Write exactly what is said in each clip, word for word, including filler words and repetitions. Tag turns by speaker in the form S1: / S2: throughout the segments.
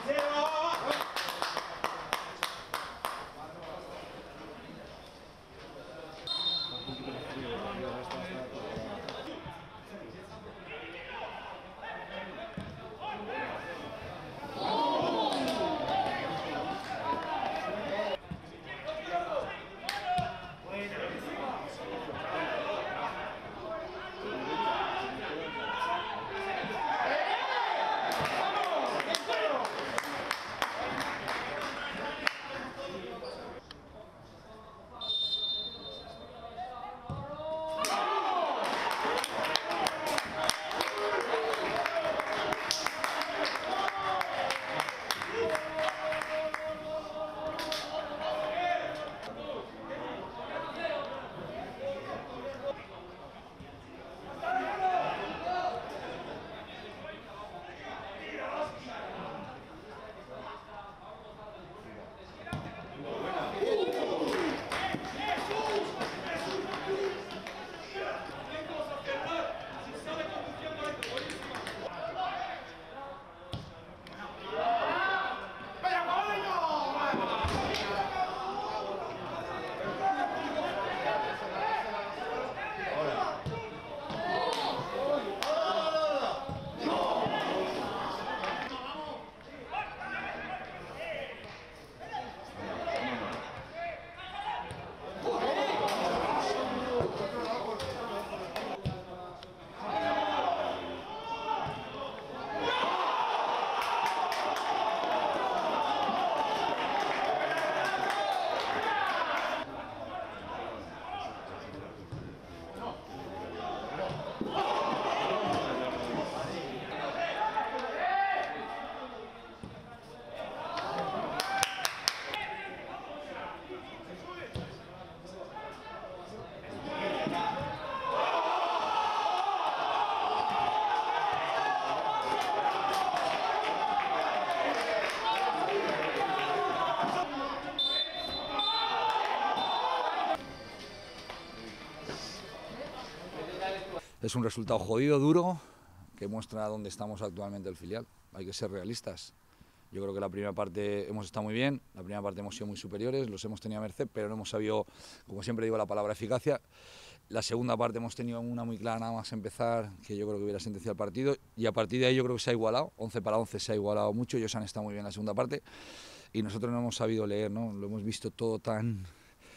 S1: Es un resultado jodido, duro, que muestra dónde estamos actualmente el filial. Hay que ser realistas. Yo creo que la primera parte hemos estado muy bien, la primera parte hemos sido muy superiores, los hemos tenido a merced, pero no hemos sabido, como siempre digo, la palabra eficacia. La segunda parte hemos tenido una muy clara nada más empezar, que yo creo que hubiera sentenciado el partido, y a partir de ahí yo creo que se ha igualado, once para once se ha igualado mucho, ellos han estado muy bien en la segunda parte, y nosotros no hemos sabido leer, ¿no? Lo hemos visto todo tan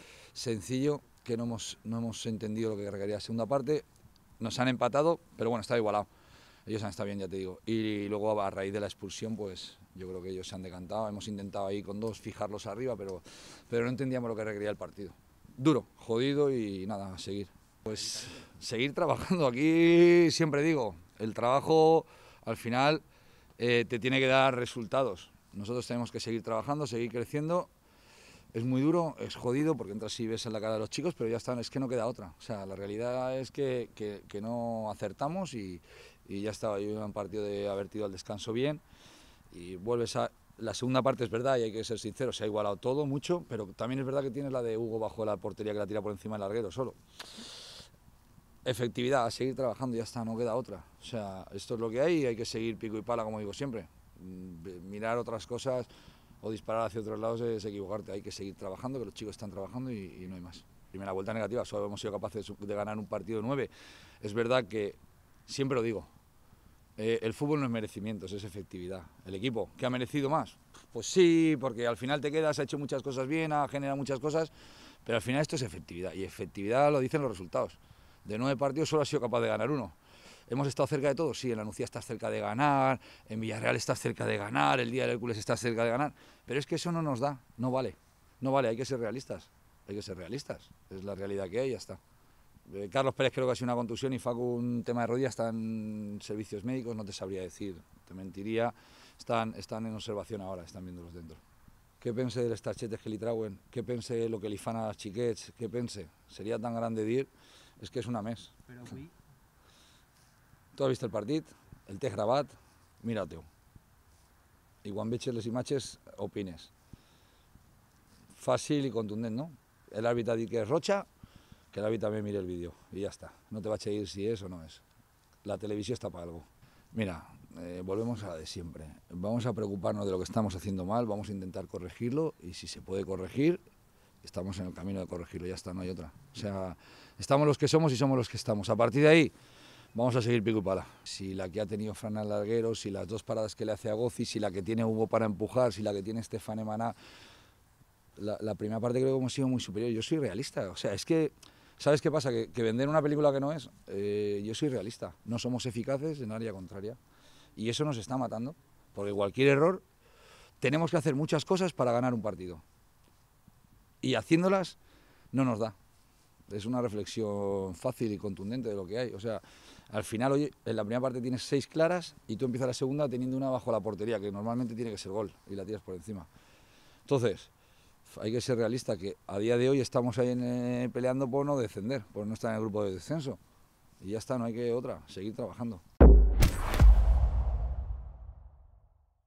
S1: sencillo que no hemos, no hemos entendido lo que requería la segunda parte. Nos han empatado, pero bueno, está igualado. Ellos han estado bien, ya te digo. Y luego a raíz de la expulsión, pues yo creo que ellos se han decantado. Hemos intentado ahí con dos fijarlos arriba, pero, pero no entendíamos lo que requería el partido. Duro, jodido y nada, a seguir. Pues seguir trabajando. Aquí siempre digo, el trabajo al final eh, te tiene que dar resultados. Nosotros tenemos que seguir trabajando, seguir creciendo. Es muy duro, es jodido, porque entras y ves en la cara de los chicos, pero ya está, es que no queda otra. O sea, la realidad es que, que, que no acertamos y, y ya estaba. Yo un partido de haber tirado al descanso bien y vuelves a... La segunda parte es verdad y hay que ser sincero, se ha igualado todo mucho, pero también es verdad que tienes la de Hugo bajo la portería que la tira por encima del larguero solo. Efectividad, a seguir trabajando, ya está, no queda otra. O sea, esto es lo que hay y hay que seguir pico y pala, como digo siempre. Mirar otras cosas o disparar hacia otros lados es equivocarte. Hay que seguir trabajando, que los chicos están trabajando y, y no hay más. Primera vuelta negativa, solo hemos sido capaces de ganar un partido de nueve. Es verdad que, siempre lo digo, eh, el fútbol no es merecimientos, es efectividad. ¿El equipo qué ha merecido más? Pues sí, porque al final te quedas, ha hecho muchas cosas bien, ha generado muchas cosas, pero al final esto es efectividad, y efectividad lo dicen los resultados. De nueve partidos solo ha sido capaz de ganar uno. ¿Hemos estado cerca de todo? Sí, en la Nucía estás cerca de ganar, en Villarreal estás cerca de ganar, el día del Hércules estás cerca de ganar, pero es que eso no nos da, no vale, no vale, hay que ser realistas, hay que ser realistas, es la realidad que hay y ya está. Eh, Carlos Pérez creo que ha sido una contusión y Facu un tema de rodilla, está en servicios médicos, no te sabría decir, te mentiría, están, están en observación ahora, están viéndolos dentro. Què pense de les targetes que li trauen? Què pense lo que li fan als xiquets? Què pense? Seria tan gran de dir, és que és una més.
S2: Però avui...
S1: Tu has vist el partit, el tens gravat, mira el teu. I quan veig les imatges, opines. Fàcil i contundent, no? L'àrbitre ha dit que és roja, que l'àrbitre també mire el vídeo i ja està. No te vaig a dir si és o no és. La televisió està per algo. Mira, eh, volvemos a la de siempre. Vamos a preocuparnos de lo que estamos haciendo mal, vamos a intentar corregirlo y si se puede corregir, estamos en el camino de corregirlo, ya está, no hay otra. O sea, estamos los que somos y somos los que estamos. A partir de ahí, vamos a seguir pico y pala. Si la que ha tenido Fran al larguero, si las dos paradas que le hace a Gozzi, si la que tiene Hugo para empujar, si la que tiene Estefan Emaná, la, la primera parte creo que hemos sido muy superior. Yo soy realista, o sea, es que, ¿sabes qué pasa? Que, que vender una película que no es, eh, yo soy realista. No somos eficaces en área contraria. Y eso nos está matando, porque cualquier error, tenemos que hacer muchas cosas para ganar un partido. Y haciéndolas, no nos da. Es una reflexión fácil y contundente de lo que hay. O sea, al final, oye, en la primera parte tienes seis claras y tú empiezas la segunda teniendo una bajo la portería, que normalmente tiene que ser gol, y la tiras por encima. Entonces, hay que ser realista, que a día de hoy estamos ahí en, eh, peleando por no descender, por no estar en el grupo de descenso. Y ya está, no hay que otra, seguir trabajando.